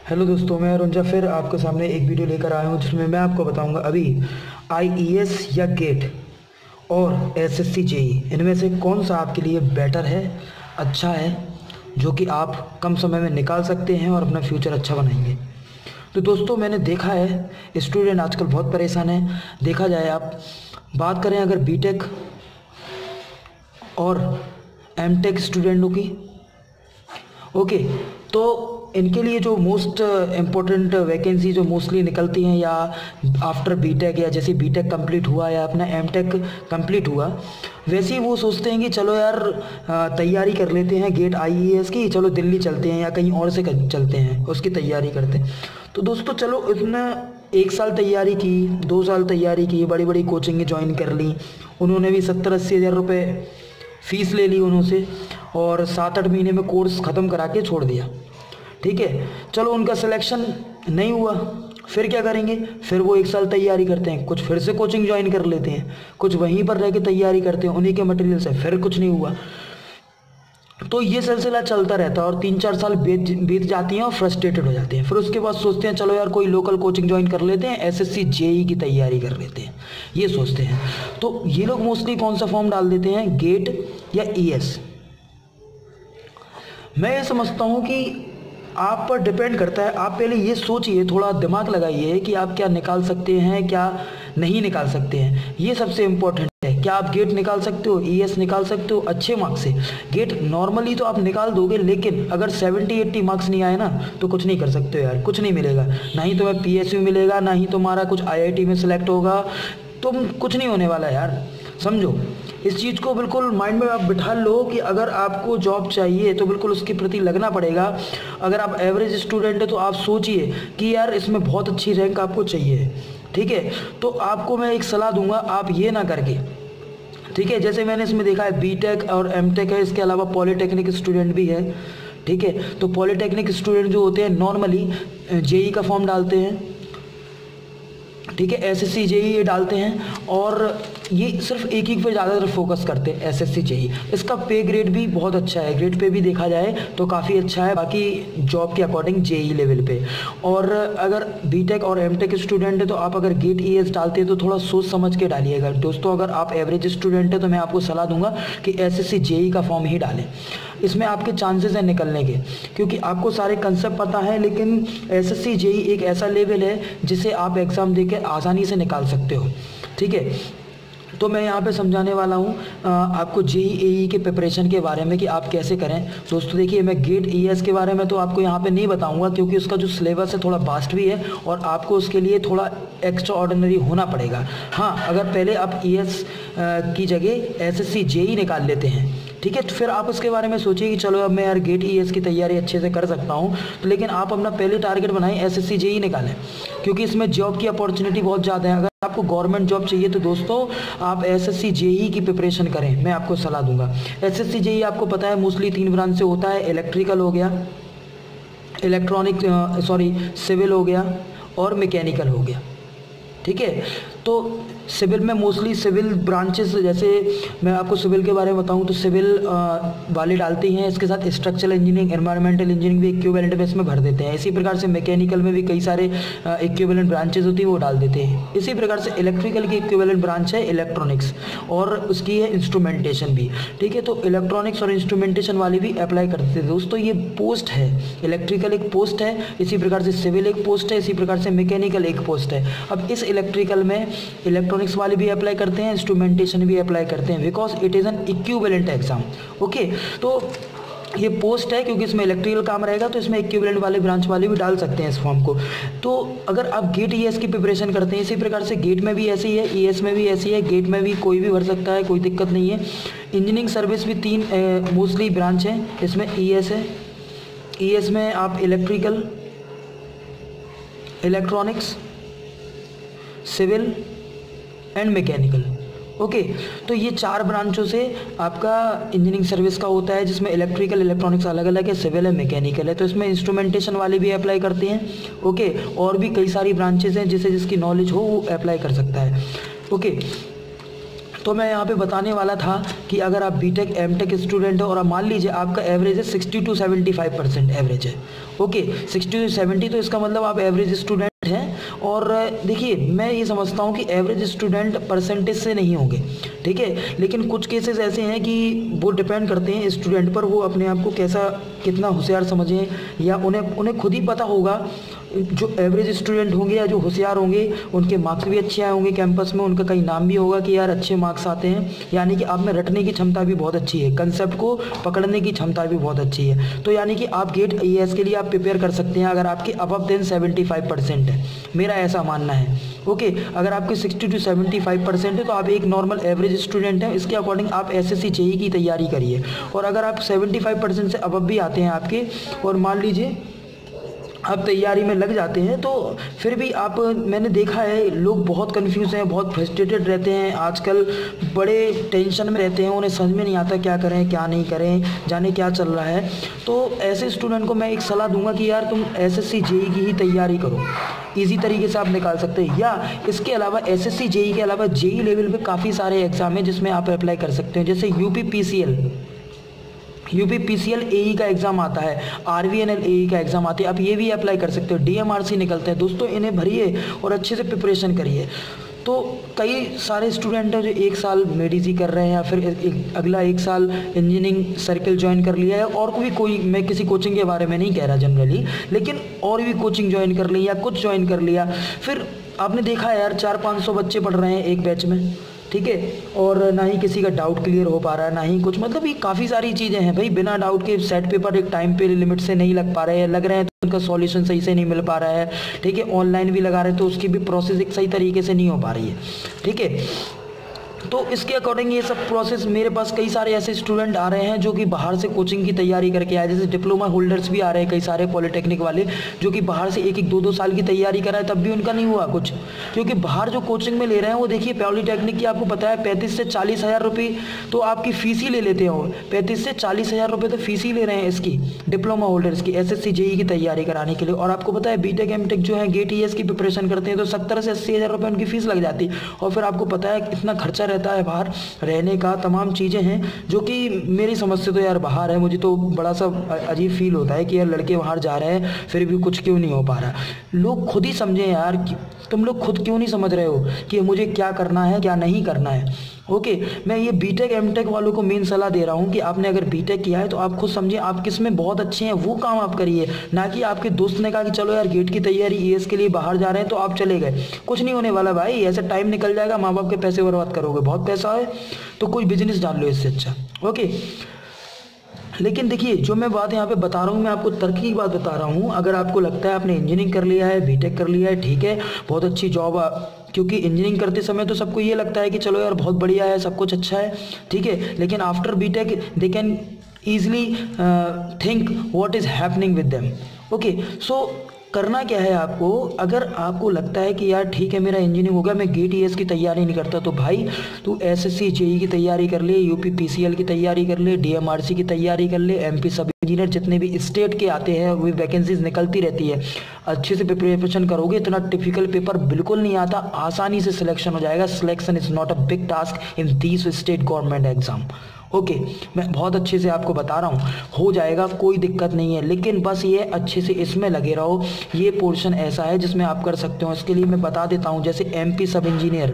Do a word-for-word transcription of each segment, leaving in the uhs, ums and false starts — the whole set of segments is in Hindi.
हेलो दोस्तों, मैं अरुण फिर आपके सामने एक वीडियो लेकर आया हूं जिसमें मैं आपको बताऊंगा अभी आईईएस या गेट और एसएससी जेई इनमें से कौन सा आपके लिए बेटर है, अच्छा है, जो कि आप कम समय में निकाल सकते हैं और अपना फ्यूचर अच्छा बनाएंगे। तो दोस्तों, मैंने देखा है स्टूडेंट आजकल बहुत परेशान है। देखा जाए, आप बात करें अगर बीटेक और एमटेक स्टूडेंटों की, ओके, तो इनके लिए जो मोस्ट इम्पोर्टेंट वैकेंसी जो मोस्टली निकलती हैं या आफ्टर बीटेक या जैसे बीटेक कंप्लीट हुआ या अपना एमटेक कंप्लीट हुआ, वैसे ही वो सोचते हैं कि चलो यार तैयारी कर लेते हैं गेट आईईएस की, चलो दिल्ली चलते हैं या कहीं और से चलते हैं, उसकी तैयारी करते हैं। तो दोस्तों चलो, इसने एक साल तैयारी की, दो साल तैयारी की, बड़ी बड़ी कोचिंग ज्वाइन कर ली, उन्होंने भी सत्तर अस्सी हज़ार रुपये फ़ीस ले ली उन्होंने और सात आठ महीने में कोर्स ख़त्म करा के छोड़ दिया। ठीक है, चलो उनका सिलेक्शन नहीं हुआ, फिर क्या करेंगे? फिर वो एक साल तैयारी करते हैं, कुछ फिर से कोचिंग ज्वाइन कर लेते हैं, कुछ वहीं पर रह के तैयारी करते हैं उन्हीं के मटेरियल से, फिर कुछ नहीं हुआ। तो ये सिलसिला चलता रहता है और तीन चार साल बीत बीत जाती हैं और फ्रस्ट्रेटेड हो जाते हैं। फिर उसके बाद सोचते हैं चलो यार कोई लोकल कोचिंग ज्वाइन कर लेते हैं, एसएससी जेई की तैयारी कर लेते हैं, ये सोचते हैं। तो ये लोग मोस्टली कौन सा फॉर्म डाल देते हैं, गेट या ईएस। मैं ये समझता हूँ कि आप पर डिपेंड करता है। आप पहले ये सोचिए, थोड़ा दिमाग लगाइए कि आप क्या निकाल सकते हैं, क्या नहीं निकाल सकते हैं, ये सबसे इम्पोर्टेंट है। क्या आप गेट निकाल सकते हो, ईएस निकाल सकते हो अच्छे मार्क्स से? गेट नॉर्मली तो आप निकाल दोगे, लेकिन अगर सेवेंटी एट्टी मार्क्स नहीं आए ना तो कुछ नहीं कर सकते हो यार, कुछ नहीं मिलेगा। ना ही तुम्हें पीएसयू मिलेगा, ना ही तुम्हारा कुछ आईआईटी में सिलेक्ट होगा, तुम कुछ नहीं होने वाला यार, समझो। इस चीज़ को बिल्कुल माइंड में आप बिठा लो कि अगर आपको जॉब चाहिए तो बिल्कुल उसके प्रति लगना पड़ेगा। अगर आप एवरेज स्टूडेंट है तो आप सोचिए कि यार इसमें बहुत अच्छी रैंक आपको चाहिए, ठीक है? तो आपको मैं एक सलाह दूंगा, आप ये ना करके, ठीक है, जैसे मैंने इसमें देखा है बीटेक और एमटेक है, इसके अलावा पॉलीटेक्निक स्टूडेंट भी है, ठीक है? तो पॉलीटेक्निक स्टूडेंट जो होते हैं नॉर्मली जेई का फॉर्म डालते हैं, ठीक है, एसएससी जेई ये डालते हैं और ये सिर्फ एक ही पे ज़्यादातर फोकस करते हैं, एसएससी जेई। इसका पे ग्रेड भी बहुत अच्छा है, ग्रेड पे भी देखा जाए तो काफ़ी अच्छा है बाकी जॉब के अकॉर्डिंग जेई लेवल पे। और अगर बीटेक और एमटेक स्टूडेंट है तो आप अगर गेट ईएस डालते हैं तो थोड़ा सोच समझ के डालिएगा दोस्तों। अगर आप एवरेज स्टूडेंट है तो मैं आपको सलाह दूंगा कि एसएससी जेई का फॉर्म ही डालें, इसमें आपके चांसेस हैं निकलने के, क्योंकि आपको सारे कंसेप्ट पता है। लेकिन एसएससी जेई एक ऐसा लेवल है जिसे आप एग्ज़ाम देके आसानी से निकाल सकते हो, ठीक है? तो मैं यहाँ पे समझाने वाला हूँ आपको जेईई के प्रिपरेशन के बारे में कि आप कैसे करें। दोस्तों देखिए, मैं गेट ईएस के बारे में तो आपको यहाँ पे नहीं बताऊँगा क्योंकि उसका जो सिलेबस है थोड़ा वास्ट भी है और आपको उसके लिए थोड़ा एक्स्ट्रा ऑर्डिनरी होना पड़ेगा। हाँ, अगर पहले आप ईएस की जगह एसएससी जेई निकाल लेते हैं, ठीक है, तो फिर आप उसके बारे में सोचिए कि चलो अब मैं यार गेट ईएस की तैयारी अच्छे से कर सकता हूँ। तो लेकिन आप अपना पहले टारगेट बनाएं एसएससी जेई निकालें, क्योंकि इसमें जॉब की अपॉर्चुनिटी बहुत ज़्यादा है। अगर आपको गवर्नमेंट जॉब चाहिए तो दोस्तों आप एसएससी जेई की प्रिपरेशन करें, मैं आपको सलाह दूंगा। एसएससी जेई आपको पता है मोस्टली तीन ब्रांच से होता है, इलेक्ट्रिकल हो गया, इलेक्ट्रॉनिक सॉरी सिविल हो गया और मैकेनिकल हो गया, ठीक है? तो सिविल में मोस्टली सिविल ब्रांचेस, जैसे मैं आपको सिविल के बारे में बताऊं तो सिविल वाले डालते हैं, इसके साथ स्ट्रक्चरल इंजीनियरिंग, एनवायरमेंटल इंजीनियरिंग भी इक्विवेलेंट में इसमें भर देते हैं। इसी प्रकार से मैकेनिकल में भी कई सारे इक्विवेलेंट ब्रांचेस होती हैं, वो डाल देते हैं। इसी प्रकार से इलेक्ट्रिकल की इक्विवेलेंट ब्रांच है इलेक्ट्रॉनिक्स और उसकी है इंस्ट्रूमेंटेशन भी, ठीक है? तो इलेक्ट्रॉनिक्स और इंस्ट्रूमेंटेशन वाले भी अप्लाई करते थे दोस्तों। ये पोस्ट है, इलेक्ट्रिकल एक पोस्ट है, इसी प्रकार से सिविल एक पोस्ट है, इसी प्रकार से मैकेनिकल एक पोस्ट है। अब इस इलेक्ट्रिकल में इलेक्ट्रॉनिक्स वाले भी अप्लाई करते हैं, इंस्ट्रूमेंटेशन भी अप्लाई करते हैं, because it is an equivalent exam, okay? तो ये पोस्ट है क्योंकि इसमें इलेक्ट्रिकल काम रहेगा, तो इसमें इक्विवेलेंट वाले ब्रांच वाले भी डाल सकते हैं इस फॉर्म को। तो अगर आप गेट ईएस की प्रिपरेशन करते हैं, इसी प्रकार से गेट में भी ऐसे ही है, ईएस में भी ऐसी है, गेट में भी कोई भी भर सकता है, कोई दिक्कत नहीं है। इंजीनियरिंग सर्विस भी तीन मोस्टली ब्रांच है, इसमें ईएस है, ईएस में आप electrical, electronics, civil and mechanical, okay? तो ये चार ब्रांचों से आपका इंजीनियरिंग सर्विस का होता है, जिसमें इलेक्ट्रिकल, इलेक्ट्रॉनिक्स अलग अलग है, सिविल है, मैकेनिकल है। तो इसमें इंस्ट्रूमेंटेशन वाले भी अप्लाई करते हैं, ओके? और भी कई सारी ब्रांचेस हैं जिसे जिसकी नॉलेज हो वो अप्लाई कर सकता है, ओके? तो मैं यहाँ पे बताने वाला था कि अगर आप बीटेक एमटेक स्टूडेंट हो और आप मान लीजिए आपका एवरेज है sixty two seventy five percent average है, ओके सिक्सटी टू सेवेंटी, तो इसका मतलब आप एवरेज स्टूडेंट हैं। और देखिए मैं ये समझता हूँ कि एवरेज स्टूडेंट परसेंटेज से नहीं होंगे, ठीक है, लेकिन कुछ केसेस ऐसे हैं कि वो डिपेंड करते हैं स्टूडेंट पर, वो अपने आप को कैसा कितना होशियार समझें, या उन्हें उन्हें खुद ही पता होगा। जो एवरेज स्टूडेंट होंगे या जो होशियार होंगे उनके मार्क्स भी अच्छे आए होंगे कैंपस में, उनका कहीं नाम भी होगा कि यार अच्छे मार्क्स आते हैं, यानी कि आप में रटने की क्षमता भी बहुत अच्छी है, कंसेप्ट को पकड़ने की क्षमता भी बहुत अच्छी है। तो यानी कि आप गेट आई ए एस के लिए आप प्रिपेयर कर सकते हैं अगर आपके above then seventy five percent है, मेरा ऐसा मानना है। ओके okay, अगर आपके sixty two seventy five percent है तो आप एक नॉर्मल एवरेज स्टूडेंट हैं, इसके अकॉर्डिंग आप S S C J E की तैयारी करिए। और अगर आप सेवेंटी फाइव परसेंट से अबव भी आते हैं आपके, और मान लीजिए आप तैयारी में लग जाते हैं, तो फिर भी आप, मैंने देखा है लोग बहुत कंफ्यूज हैं, बहुत फ्रस्ट्रेटेड रहते हैं आजकल, बड़े टेंशन में रहते हैं, उन्हें समझ में नहीं आता क्या करें क्या नहीं करें, जाने क्या चल रहा है। तो ऐसे स्टूडेंट को मैं एक सलाह दूंगा कि यार तुम S S C J E की ही तैयारी करो, ईजी तरीके से आप निकाल सकते हैं। या इसके अलावा एस एस सी जे ई के अलावा जे ई लेवल पे काफ़ी सारे एग्जाम हैं जिसमें आप अप्लाई कर सकते हैं, जैसे U P P C L UP PCL AE का एग्जाम आता है, आरवीएनएल एई का एग्जाम आती है, आप ये भी अप्लाई कर सकते हो। डीएमआरसी निकलते हैं दोस्तों, इन्हें भरिए और अच्छे से प्रिपरेशन करिए। तो कई सारे स्टूडेंट हैं जो एक साल मेडिसी कर रहे हैं या फिर एक, अगला एक साल इंजीनियरिंग सर्कल ज्वाइन कर लिया है, और भी कोई, मैं किसी कोचिंग के बारे में नहीं कह रहा जनरली, लेकिन और भी कोचिंग ज्वाइन कर ली या कुछ ज्वाइन कर लिया, फिर आपने देखा है यार चार पाँच सौ बच्चे पढ़ रहे हैं एक बैच में, ठीक है, और ना ही किसी का डाउट क्लियर हो पा रहा है, ना ही कुछ, मतलब ये काफ़ी सारी चीज़ें हैं भाई। बिना डाउट के सेट पेपर एक टाइम पे लिमिट से नहीं लग पा रहे हैं, लग रहे हैं तो उनका सॉल्यूशन सही से नहीं मिल पा रहा है, ठीक है, ऑनलाइन भी लगा रहे हैं तो उसकी भी प्रोसेस एक सही तरीके से नहीं हो पा रही है, ठीक है। तो इसके अकॉर्डिंग ये सब प्रोसेस, मेरे पास कई सारे ऐसे स्टूडेंट आ रहे हैं जो कि बाहर से कोचिंग की तैयारी करके आए, जैसे डिप्लोमा होल्डर्स भी आ रहे हैं कई सारे पॉलिटेक्निक वाले, जो कि बाहर से एक एक दो दो साल की तैयारी कराए तब भी उनका नहीं हुआ कुछ, क्योंकि बाहर जो कोचिंग में ले रहे हैं वो देखिए पॉलिटेक्निक की आपको पता है पैंतीस से चालीस हज़ार रुपये तो आपकी फीस ही ले लेते हैं, वो पैंतीस से चालीस हज़ार रुपये तो फीस ही ले रहे हैं इसकी, डिप्लोमा होल्डर्स की S S C J E की तैयारी कराने के लिए। और आपको पता है बीटेक एमटेक जो है गेट ई एस की प्रिपरेशन करते हैं तो सत्तर से अस्सी हज़ार रुपये उनकी फीस लग जाती है, और फिर आपको पता है इतना खर्चा रहता है बाहर रहने का, तमाम चीज़ें हैं जो कि मेरी समझ से तो यार बाहर है। मुझे तो बड़ा सा अजीब फील होता है कि यार लड़के बाहर जा रहे हैं फिर भी कुछ क्यों नहीं हो पा रहा। लोग खुद ही समझें यार, तुम लोग खुद क्यों नहीं समझ रहे हो कि मुझे क्या करना है क्या नहीं करना है। ओके okay, मैं ये बीटेक एमटेक वालों को मेन सलाह दे रहा हूँ कि आपने अगर बीटेक किया है तो आप खुद समझिए आप किस में बहुत अच्छे हैं, वो काम आप करिए, ना कि आपके दोस्त ने कहा कि चलो यार गेट की तैयारी ई एस के लिए बाहर जा रहे हैं तो आप चले गए। कुछ नहीं होने वाला भाई, ऐसे टाइम निकल जाएगा, माँ बाप के पैसे बर्बाद करोगे, बहुत पैसा है तो कोई बिजनेस डाल लो इससे अच्छा। ओके okay, लेकिन देखिए जो मैं बात यहाँ पे बता रहा हूँ, मैं आपको तर्क की बात बता रहा हूँ। अगर आपको लगता है आपने इंजीनियरिंग कर लिया है, बीटेक कर लिया है, ठीक है, बहुत अच्छी जॉब, क्योंकि इंजीनियरिंग करते समय तो सबको ये लगता है कि चलो यार बहुत बढ़िया है, सब कुछ अच्छा है, ठीक है, लेकिन after BTech they can easily think what is happening with them. Okay so करना क्या है आपको, अगर आपको लगता है कि यार ठीक है मेरा इंजीनियरिंग हो गया, मैं गेट ई एस की तैयारी नहीं करता, तो भाई तू S S C J E की तैयारी कर ले, यूपी पी सी एल की तैयारी कर ले, डी एम आर सी की तैयारी कर ले, एम पी सब इंजीनियर जितने भी स्टेट के आते हैं वो वैकेंसीज निकलती रहती है, अच्छे से प्रिपरेशन करोगे, इतना टिपिकल पेपर बिल्कुल नहीं आता, आसानी से सिलेक्शन हो जाएगा। Selection is not a big task in these state government exam. Okay okay, मैं बहुत अच्छे से आपको बता रहा हूँ, हो जाएगा, कोई दिक्कत नहीं है, लेकिन बस ये अच्छे से इसमें लगे रहो। ये पोर्शन ऐसा है जिसमें आप कर सकते हो। इसके लिए मैं बता देता हूँ, जैसे एमपी सब इंजीनियर,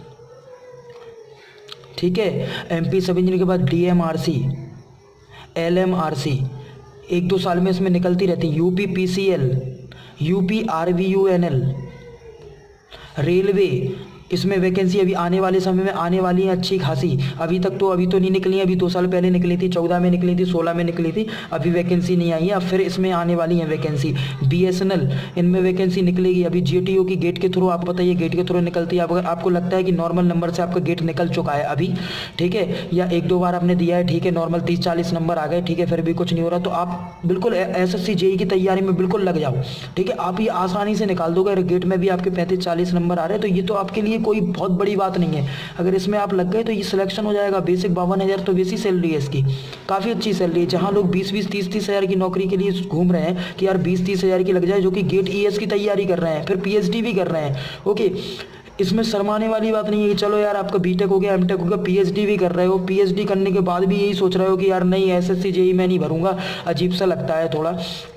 ठीक है, एमपी सब इंजीनियर के बाद डीएमआरसी, एलएमआरसी, एक दो साल में इसमें निकलती रहती है, UP PCL, UP RVUNL, railway, इसमें वैकेंसी अभी आने वाले समय में आने वाली है अच्छी खासी। अभी तक तो अभी तो नहीं निकली है, अभी दो साल पहले निकली थी, चौदह में निकली थी, सोलह में निकली थी, अभी वैकेंसी नहीं आई है, अब फिर इसमें आने वाली है वैकेंसी। बीएसएनएल, इनमें वैकेंसी निकलेगी अभी। जीटीओ की गेट के थ्रू, आपको बताइए गेट के थ्रू निकलती है। अगर आपको लगता है कि नॉर्मल नंबर से आपका गेट निकल चुका है अभी, ठीक है, या एक दो बार आपने दिया है, ठीक है, नॉर्मल तीस चालीस नंबर आ गए, ठीक है, फिर भी कुछ नहीं हो रहा, तो आप बिल्कुल S S C J E की तैयारी में बिल्कुल लग जाओ, ठीक है, आप ये आसानी से निकाल दोगे। अगर गेट में भी आपके पैंतीस चालीस नंबर आ रहे हैं तो ये तो आपके लिए कोई बहुत बड़ी बात नहीं है। अगर इसमें आप लग गए तो ये सिलेक्शन हो जाएगा। बेसिक बावन हज़ार तो वैसी सैलरी है इसकी, काफ़ी अच्छी सैलरी है। जहाँ लोग बीस बीस तीस तीस हज़ार की नौकरी के लिए घूम रहे हैं कि यार बीस तीस हज़ार की लग जाए, जो कि गेट ई एस की तैयारी कर रहे हैं, फिर पी एच डी भी कर रहे हैं। ओके, इसमें शर्माने वाली बात नहीं है कि चलो यार आपका बीटेक हो गया, एमटेक हो गया, पीएचडी भी कर रहे हो, पीएचडी करने के बाद भी यही सोच रहे हो कि यार नहीं एसएससी जेई मैं नहीं भरूंगा, अजीब सा लगता है थोड़ा,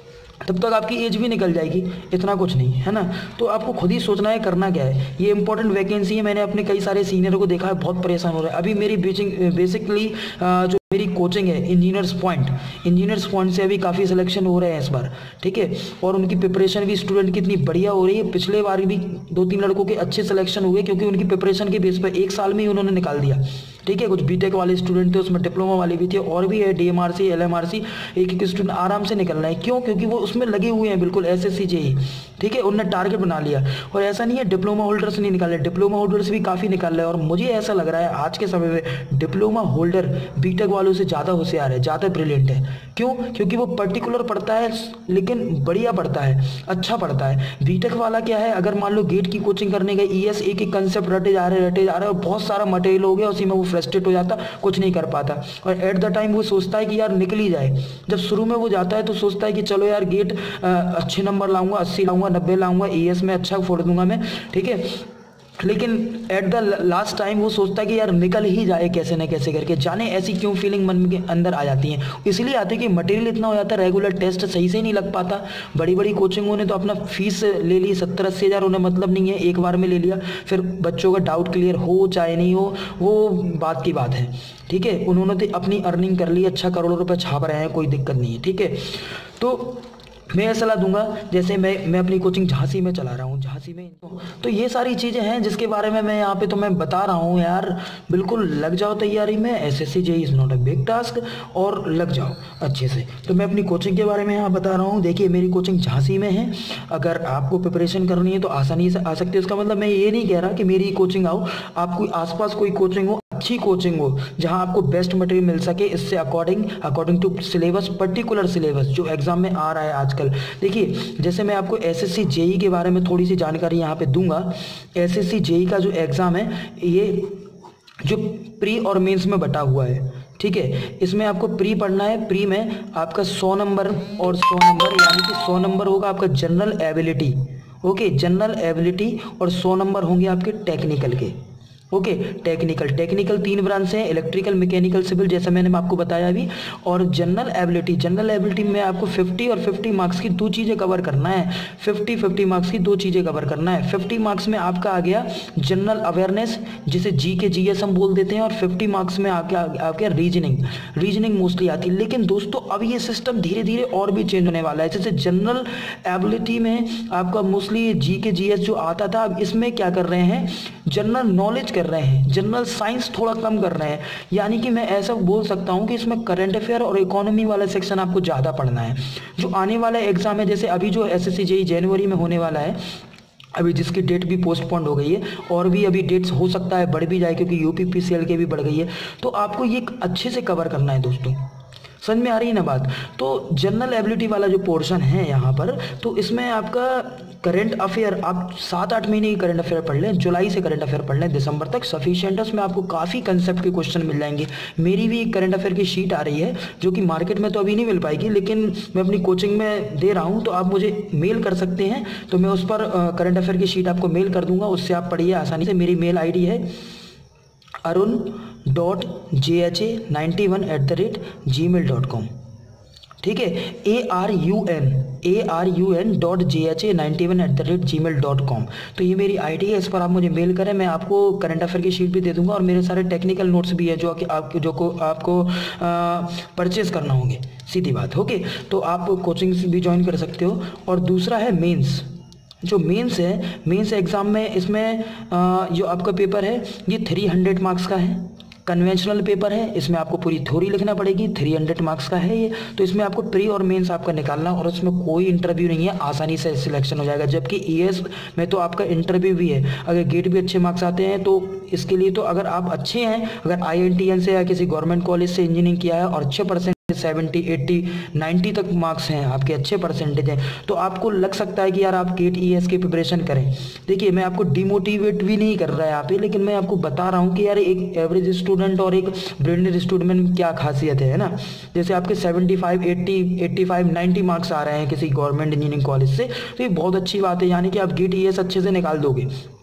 तब तक आपकी एज भी निकल जाएगी। इतना कुछ नहीं है ना। तो आपको खुद ही सोचना है करना क्या है। ये इंपॉर्टेंट वैकेंसी है, मैंने अपने कई सारे सीनियरों को देखा है बहुत परेशान हो रहा है। अभी मेरी बेसिकली जो मेरी कोचिंग है इंजीनियर्स पॉइंट, इंजीनियर्स पॉइंट से अभी काफ़ी सिलेक्शन हो रहे हैं इस बार, ठीक है। और उनकी प्रिपरेशन भी स्टूडेंट की इतनी बढ़िया हो रही है। पिछले बार भी दो तीन लड़कों के अच्छे सिलेक्शन हुए क्योंकि उनकी प्रिपरेशन के बेस पर एक साल में ही उन्होंने निकाल दिया, ठीक है। कुछ बीटेक वाले स्टूडेंट थे, उसमें डिप्लोमा वाले भी थे और भी है, डीएमआरसी, एलएमआरसी, एक एक स्टूडेंट आराम से निकल रहे हैं। क्यों? क्योंकि वो उसमें लगे हुए हैं बिल्कुल एसएससी जेई, ठीक है। उन्होंने टारगेट बना लिया। और ऐसा नहीं है डिप्लोमा होल्डर्स नहीं निकाले, डिप्लोमा होल्डर्स भी काफ़ी निकाल रहे हैं। और मुझे ऐसा लग रहा है आज के समय में डिप्लोमा होल्डर बीटेक वालों से ज़्यादा होशियार है, ज़्यादा ब्रिलियंट है। क्यों? क्योंकि वो पर्टिकुलर पढ़ता है लेकिन बढ़िया पढ़ता है, अच्छा पढ़ता है। बीटेक वाला क्या है, अगर मान लो गेट की कोचिंग करने गए, ईएस एक एक कंसेप्ट रटे जा रहे रटे जा रहे और बहुत सारा मटेरियल हो गया, उसी में वो फ्रस्ट्रेट हो जाता, कुछ नहीं कर पाता। और एट द टाइम वो सोचता है कि यार निकल ही जाए। जब शुरू में वो जाता है तो सोचता है कि चलो यार गेट अच्छे नंबर लाऊंगा, अस्सी लाऊंगा, नब्बे लाऊंगा, ईएस में अच्छा फोड़ दूंगा मैं, ठीक है। लेकिन एट द लास्ट टाइम वो सोचता है कि यार निकल ही जाए कैसे न कैसे करके। जाने ऐसी क्यों फीलिंग मन के अंदर आ जाती है, इसलिए आती है कि मटेरियल इतना हो जाता है, रेगुलर टेस्ट सही से नहीं लग पाता। बड़ी बड़ी कोचिंगों ने तो अपना फीस ले ली सत्तर अस्सी हज़ार, उन्हें मतलब नहीं है, एक बार में ले लिया। फिर बच्चों का डाउट क्लियर हो चाहे नहीं हो वो बात की बात है, ठीक है। उन्होंने तो अपनी अर्निंग कर ली, अच्छा करोड़ों रुपये छाप रहे हैं, कोई दिक्कत नहीं है, ठीक है। तो मैं ये सलाह दूंगा, जैसे मैं मैं अपनी कोचिंग झांसी में चला रहा हूँ, झांसी में तो ये सारी चीज़ें हैं जिसके बारे में मैं यहाँ पे तो मैं बता रहा हूँ यार, बिल्कुल लग जाओ तैयारी में। SSC JE is not a big task, और लग जाओ अच्छे से। तो मैं अपनी कोचिंग के बारे में यहाँ बता रहा हूँ। देखिए मेरी कोचिंग झांसी में है, अगर आपको प्रिपरेशन करनी है तो आसानी से आ सकते हो। इसका मतलब मैं ये नहीं कह रहा कि मेरी कोचिंग आओ, आप कोई आसपास कोई कोचिंग हो, अच्छी कोचिंग हो जहां आपको बेस्ट मटेरियल मिल सके, इससे according according to syllabus, particular syllabus जो एग्जाम में आ रहा है आजकल। देखिए जैसे मैं आपको एसएससी जेई के बारे में थोड़ी सी जानकारी यहाँ पे दूंगा। एसएससी जेई का जो एग्ज़ाम है ये जो प्री और मेंस में बटा हुआ है, ठीक है। इसमें आपको प्री पढ़ना है। प्री में आपका सौ नंबर और सौ नंबर, यानी कि सौ नंबर होगा आपका general ability, okay, general ability, और सौ नंबर होंगे आपके टेक्निकल के, ओके। टेक्निकल टेक्निकल तीन ब्रांच हैं, इलेक्ट्रिकल, मैकेनिकल, सिविल, जैसा मैंने आपको बताया अभी। और जनरल एबिलिटी, जनरल एबिलिटी में आपको पचास और पचास मार्क्स की दो चीज़ें कवर करना है। पचास पचास मार्क्स की दो चीज़ें कवर करना है। पचास मार्क्स में आपका आ गया जनरल अवेयरनेस, जिसे जी के जीएस हम बोल देते हैं, और पचास मार्क्स में आके आ गया रीजनिंग। रीजनिंग मोस्टली आती है, लेकिन दोस्तों अब ये सिस्टम धीरे धीरे और भी चेंज होने वाला है। जैसे जनरल एबिलिटी में आपका मोस्टली जी के जीएस जो आता था, अब इसमें क्या कर रहे हैं, जनरल नॉलेज कर रहे हैं, जनरल साइंस थोड़ा कम कर रहे हैं। यानी कि मैं ऐसा बोल सकता हूं कि इसमें करंट अफेयर और इकोनॉमी वाला सेक्शन आपको ज़्यादा पढ़ना है। जो आने वाला एग्जाम है, जैसे अभी जो एसएससी जेई जनवरी में होने वाला है, अभी जिसकी डेट भी पोस्टपोन्ड हो गई है, और भी अभी डेट्स हो सकता है बढ़ भी जाए क्योंकि यूपीपीसीएल के भी बढ़ गई है। तो आपको ये अच्छे से कवर करना है दोस्तों, समझ में आ रही है ना बात। तो जनरल एबिलिटी वाला जो पोर्शन है यहाँ पर, तो इसमें आपका करंट अफेयर, आप सात आठ महीने की करंट अफेयर पढ़ लें, जुलाई से करंट अफेयर पढ़ लें, दिसंबर तक सफिशिएंट है। उसमें आपको काफ़ी कंसेप्ट के क्वेश्चन मिल जाएंगे। मेरी भी करंट अफेयर की शीट आ रही है जो कि मार्केट में तो अभी नहीं मिल पाएगी, लेकिन मैं अपनी कोचिंग में दे रहा हूँ, तो आप मुझे मेल कर सकते हैं। तो मैं उस पर करंट अफेयर की शीट आपको मेल कर दूंगा, उससे आप पढ़िए आसानी से। मेरी मेल आई डी है Arun dot J H A ninety one at the rate Gmail dot com, ठीक है। A R U N A R U N dot J H A ninety one at the rate Gmail dot com. तो ये मेरी आई डी है, इस पर आप मुझे मेल करें, मैं आपको करंट अफेयर की शीट भी दे दूंगा, और मेरे सारे टेक्निकल नोट्स भी है जो कि आप जो को आपको परचेज करना होंगे, सीधी बात, ओके। तो आप कोचिंग भी ज्वाइन कर सकते हो। और दूसरा है मेंस। जो मेंस है, मेंस एग्ज़ाम में इसमें आ, जो आपका पेपर है ये तीन सौ मार्क्स का है, कन्वेंशनल पेपर है। इसमें आपको पूरी थ्योरी लिखना पड़ेगी, तीन सौ मार्क्स का है ये। तो इसमें आपको प्री और मेंस आपका निकालना, और उसमें कोई इंटरव्यू नहीं है, आसानी से सिलेक्शन हो जाएगा। जबकि ईएस में तो आपका इंटरव्यू भी है। अगर गेट भी अच्छे मार्क्स आते हैं तो इसके लिए तो अगर आप अच्छे हैं, अगर आई एन टी एन से या किसी गवर्नमेंट कॉलेज से इंजीनियरिंग किया है और अच्छे परसेंट सेवेंटी एट्टी नाइन्टी तक मार्क्स हैं आपके, अच्छे परसेंटेज हैं, तो आपको लग सकता है कि यार आप गेट ईएस की प्रिपरेशन करें। देखिए मैं आपको डिमोटिवेट भी नहीं कर रहा है यहाँ पे, लेकिन मैं आपको बता रहा हूँ कि यार एक एवरेज स्टूडेंट और एक ब्रिलियंट स्टूडेंट में क्या खासियत है ना। जैसे आपके seventy five eighty eighty five ninety marks आ रहे हैं किसी गवर्नमेंट इंजीनियरिंग कॉलेज से, तो ये बहुत अच्छी बात है, यानी कि आप गेट ईएस अच्छे से निकाल दोगे।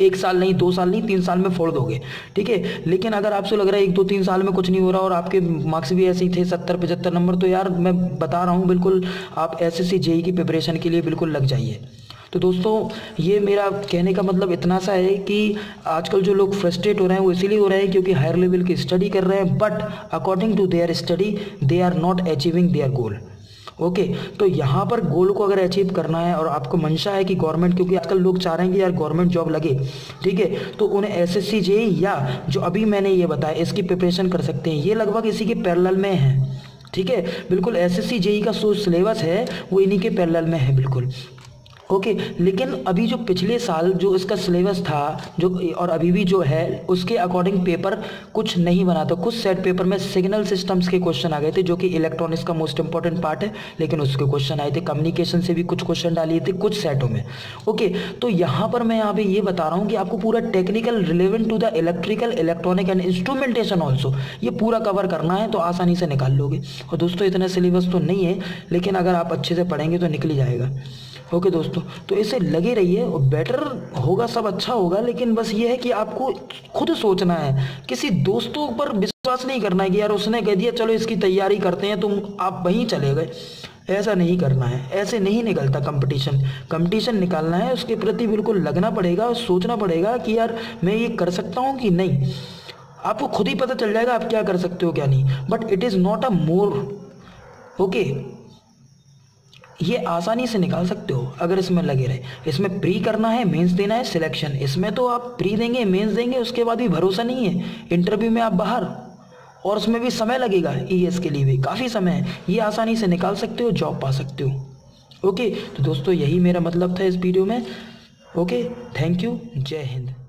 एक साल नहीं, दो साल नहीं, तीन साल में फोड़ दोगे, ठीक है। लेकिन अगर आपसे लग रहा है एक दो तीन साल में कुछ नहीं हो रहा और आपके मार्क्स भी ऐसे ही थे सत्तर पचहत्तर नंबर, तो यार मैं बता रहा हूँ बिल्कुल आप एसएससी जेई की प्रिपरेशन के लिए बिल्कुल लग जाइए। तो दोस्तों ये मेरा कहने का मतलब इतना सा है कि आजकल जो लोग फ्रस्ट्रेट हो रहे हैं वो इसीलिए हो रहे हैं क्योंकि हायर लेवल की स्टडी कर रहे हैं, but according to their study they are not achieving their goal. Okay okay, तो यहाँ पर गोल को अगर अचीव करना है और आपको मंशा है कि गवर्नमेंट, क्योंकि आजकल लोग चाह रहे हैं कि यार गवर्नमेंट जॉब लगे, ठीक है, तो उन्हें एसएससी जेई या जो अभी मैंने ये बताया इसकी प्रिपरेशन कर सकते हैं। ये लगभग इसी के पैरेलल में है, ठीक है, बिल्कुल एसएससी जेई का जो सिलेबस है वो इन्हीं के पैरेलल में है बिल्कुल। ओके okay, लेकिन अभी जो पिछले साल जो इसका सिलेबस था जो और अभी भी जो है उसके अकॉर्डिंग पेपर कुछ नहीं बना था। कुछ सेट पेपर में सिग्नल सिस्टम्स के क्वेश्चन आ गए थे जो कि इलेक्ट्रॉनिक्स का मोस्ट इंपॉर्टेंट पार्ट है, लेकिन उसके क्वेश्चन आए थे। कम्युनिकेशन से भी कुछ क्वेश्चन डालिए थे कुछ सेटों में। ओके okay, तो यहाँ पर मैं यहाँ पे ये बता रहा हूँ कि आपको पूरा technical relevant to the electrical electronic and instrumentation also ये पूरा कवर करना है, तो आसानी से निकाल लोगे। और दोस्तों इतना सिलेबस तो नहीं है, लेकिन अगर आप अच्छे से पढ़ेंगे तो निकल ही जाएगा। ओके okay, दोस्तों तो इसे लगे रहिए और बेटर होगा, सब अच्छा होगा, लेकिन बस ये है कि आपको खुद सोचना है। किसी दोस्तों पर विश्वास नहीं करना है कि यार उसने कह दिया चलो इसकी तैयारी करते हैं तुम आप वहीं चले गए, ऐसा नहीं करना है। ऐसे नहीं निकलता कंपटीशन। कंपटीशन निकालना है उसके प्रति बिल्कुल लगना पड़ेगा और सोचना पड़ेगा कि यार मैं ये कर सकता हूँ कि नहीं। आपको खुद ही पता चल जाएगा आप क्या कर सकते हो क्या नहीं, but it is not a more okay. ये आसानी से निकाल सकते हो अगर इसमें लगे रहे। इसमें प्री करना है, मेंस देना है, सिलेक्शन। इसमें तो आप प्री देंगे मेंस देंगे उसके बाद भी भरोसा नहीं है, इंटरव्यू में आप बाहर, और उसमें भी समय लगेगा। ईएस के लिए भी काफ़ी समय है, ये आसानी से निकाल सकते हो, जॉब पा सकते हो। ओके तो दोस्तों यही मेरा मतलब था इस वीडियो में। ओके थैंक यू, जय हिंद।